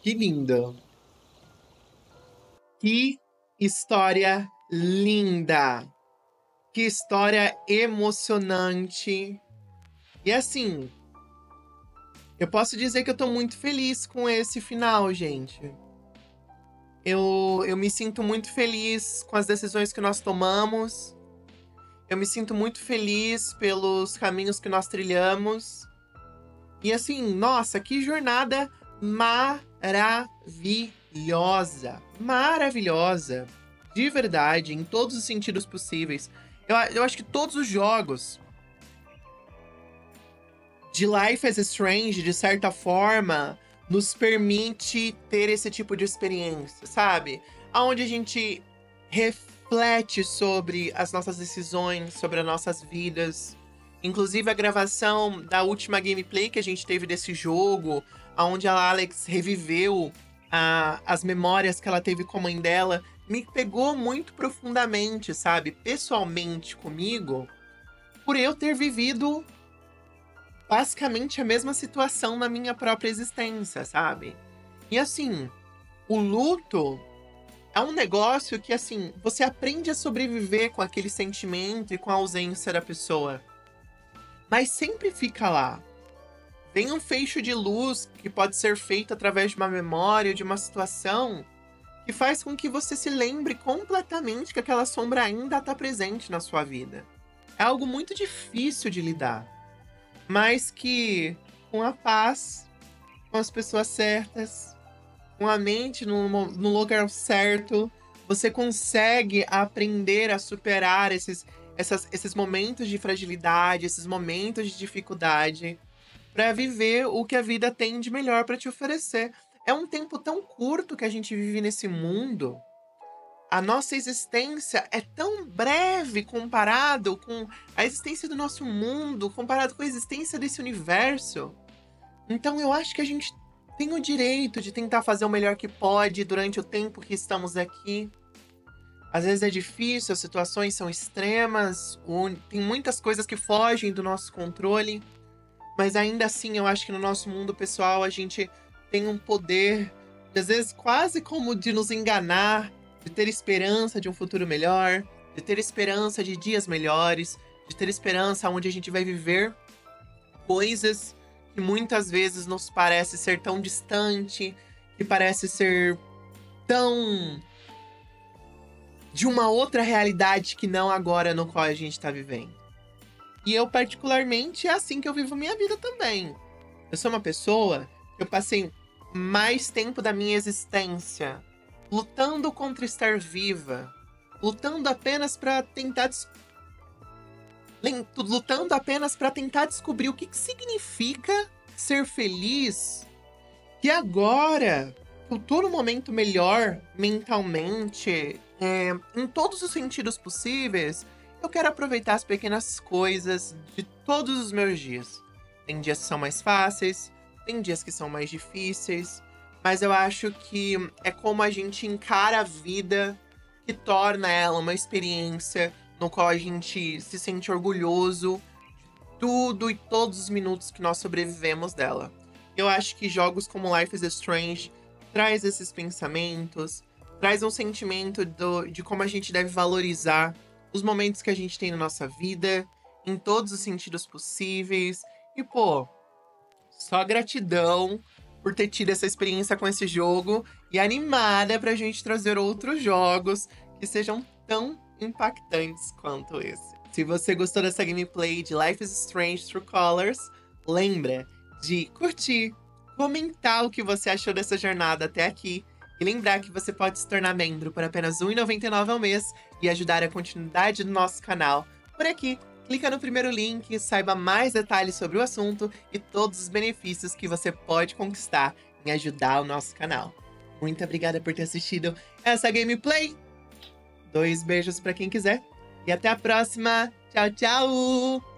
Que lindo. Que história linda. Que história emocionante. E assim, eu posso dizer que eu tô muito feliz com esse final, gente. Eu me sinto muito feliz com as decisões que nós tomamos. Eu me sinto muito feliz pelos caminhos que nós trilhamos. E assim, nossa, que jornada maravilhosa. Maravilhosa. De verdade, em todos os sentidos possíveis. Eu acho que todos os jogos de Life is Strange, de certa forma, nos permite ter esse tipo de experiência, sabe? Onde a gente reflete sobre as nossas decisões, sobre as nossas vidas. Inclusive a gravação da última gameplay que a gente teve desse jogo, onde a Alex reviveu as memórias que ela teve com a mãe dela, me pegou muito profundamente, sabe? Pessoalmente comigo, por eu ter vivido basicamente a mesma situação na minha própria existência, sabe? E assim, o luto é um negócio que, assim, você aprende a sobreviver com aquele sentimento e com a ausência da pessoa. Mas sempre fica lá. Vem um feixe de luz que pode ser feito através de uma memória, de uma situação, que faz com que você se lembre completamente que aquela sombra ainda está presente na sua vida. É algo muito difícil de lidar. Mas que, com a paz, com as pessoas certas, com a mente no lugar certo, você consegue aprender a superar esses momentos de fragilidade, esses momentos de dificuldade, para viver o que a vida tem de melhor para te oferecer. É um tempo tão curto que a gente vive nesse mundo. A nossa existência é tão breve comparado com a existência do nosso mundo, comparado com a existência desse universo. Então eu acho que a gente tem o direito de tentar fazer o melhor que pode durante o tempo que estamos aqui. Às vezes é difícil, as situações são extremas, tem muitas coisas que fogem do nosso controle, mas ainda assim eu acho que no nosso mundo pessoal a gente tem um poder, às vezes quase como de nos enganar, de ter esperança de um futuro melhor, de ter esperança de dias melhores, de ter esperança onde a gente vai viver coisas que muitas vezes nos parece ser tão distante, que parece ser tão de uma outra realidade que não agora no qual a gente tá vivendo. E eu, particularmente, é assim que eu vivo minha vida também. Eu sou uma pessoa que eu passei mais tempo da minha existência lutando contra estar viva, lutando apenas para tentar descobrir o que significa ser feliz. E agora, eu tô num momento melhor mentalmente, em todos os sentidos possíveis, eu quero aproveitar as pequenas coisas de todos os meus dias. Tem dias que são mais fáceis, tem dias que são mais difíceis, mas eu acho que é como a gente encara a vida que torna ela uma experiência no qual a gente se sente orgulhoso de tudo e todos os minutos que nós sobrevivemos dela. Eu acho que jogos como Life is Strange traz esses pensamentos, traz um sentimento de como a gente deve valorizar os momentos que a gente tem na nossa vida, em todos os sentidos possíveis. E, pô, só gratidão por ter tido essa experiência com esse jogo e animada pra gente trazer outros jogos que sejam tão impactantes quanto esse. Se você gostou dessa gameplay de Life is Strange True Colors, lembra de curtir, comentar o que você achou dessa jornada até aqui e lembrar que você pode se tornar membro por apenas R$ 1,99 ao mês e ajudar a continuidade do nosso canal por aqui. Clica no primeiro link, saiba mais detalhes sobre o assunto e todos os benefícios que você pode conquistar em ajudar o nosso canal. Muito obrigada por ter assistido essa gameplay. 2 beijos pra quem quiser. E até a próxima. Tchau, tchau!